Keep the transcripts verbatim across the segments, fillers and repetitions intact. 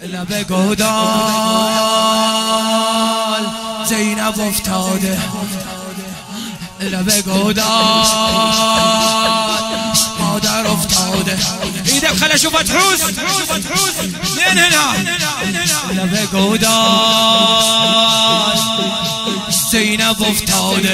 لب گودال زینب افتاده، لب گودال مادر افتاده. ايدك خلي اشوفها تحوس لين هنا. لب گودال زینب افتاده،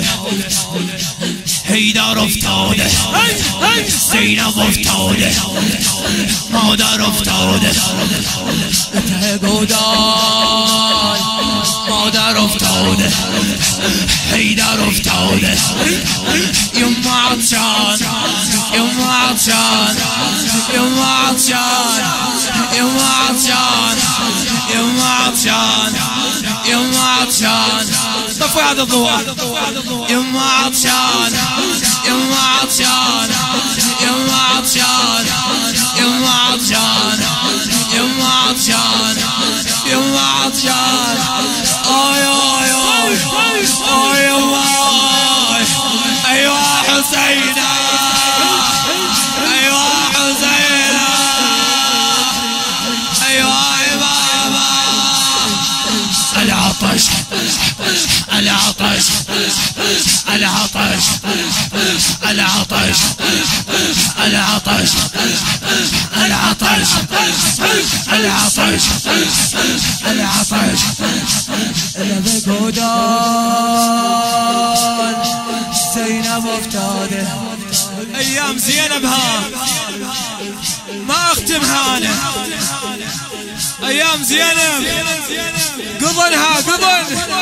حیدر افتاده، زینب افتاده، مادر افتاده. ته گودال مادر افتاده، حیدر افتاده. یم عطشان یم عطشان یم عطشان یم عطشان یم عطشان یم عطشان. طفوا هذا الضوء. یم عطشان یم عطشان یم عطشان یم عطشان یم عطشان یم عطشان. آی آی آی آی آی ايوا حسينة ايوا حسينة ايوا بابا. العطش العطش العطش العطش العطش العطش العطش العطش. لب گودال زینب افتاده. ايام زينب ها ما اختمها انا. ايام زينب قضنها قضن.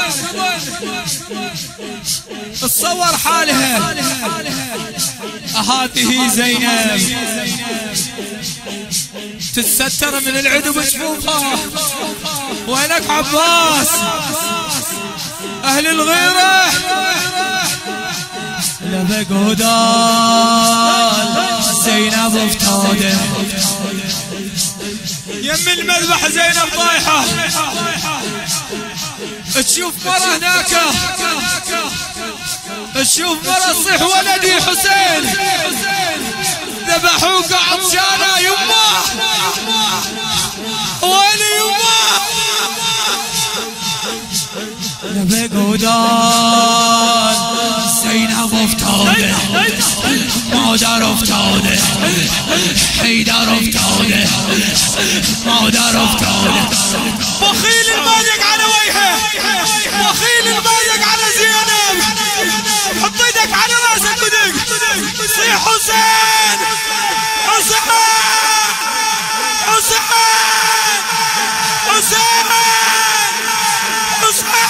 تصور حالها. هذه زينب تتستر من العدو بجفوفها. وينك عباس اهل الغيره. لب گودال زینب افتاده، يم المذبح زينب طايحه. تشوف مرة هناك، تشوف مرة تصيح ولدي حسين ذبحوك عطشانة. يمه ويلي يمه. لب گودال زینب افتاده، مادر افتاده، حیدر افتاده، مادر افتاده. بخيل المالك على وجهه، بخيل المالك على زينب. حط ايدك على راسك ودق صيح حسين حسين حسين حسين حسين.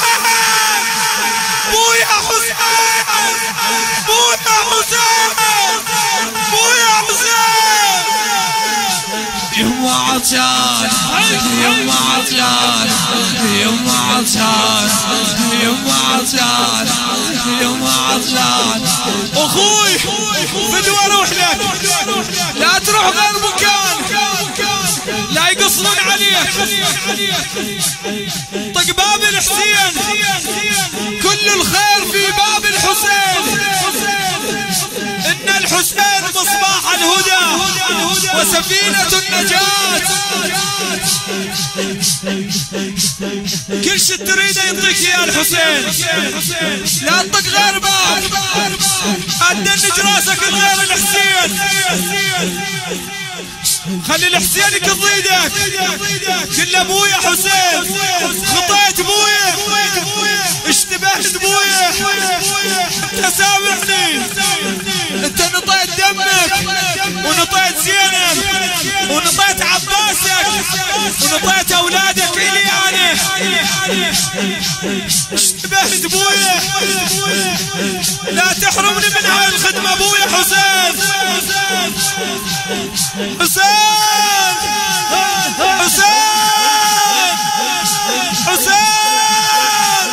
بويا حسين بويا حسين بويا حسين. يما عطشان يما عطشان يما عطشان يما عطشان يما عطشان. اخوي بدو اروح لك، لا تروح غير مكان لا يقصرون عليك. طق باب الحسين، كل الخير في باب الحسين. ان الحسين مصباح الهدى وسفينة النجاة. كل شي تريده يعطيك يا الحسين. لا تطق غير باب، ادنج راسك غير الحسين. خلي الحسين يكض ايدك. كل ابويا حسين، خطيت ابويا، اشتبهت ابويا. انت سامحني، انت نطيت دمك ونطيت زينب ونطيت عباسك ونطيت اولادك الي انا. اشتبهت ابويا، لا تحرمني من هاي الخدمه ابويا حسين. حسين حسين حسين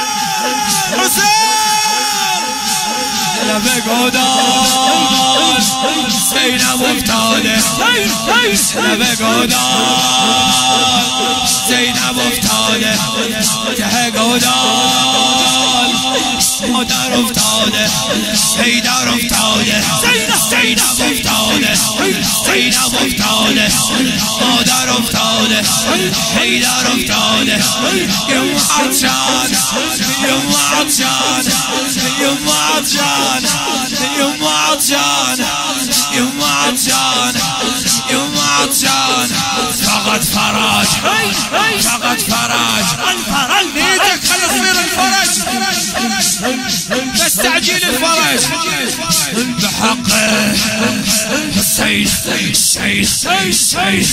حسين. لب گودال زینب افتاده، لب گودال زینب افتاده، ته گودال مادر افتاده، حیدر افتاده، زینب افتاده، زینب افتاده، مادر افتاده، حيدر افتاده يوم عطشان يوم عطشان يوم عطشان يوم عطشان يوم عطشان يوم عطشان فقط فراج فقط فراج نيتك خلي تصير الفرج بس تعجيل الفرج بحق السيد السيد السيد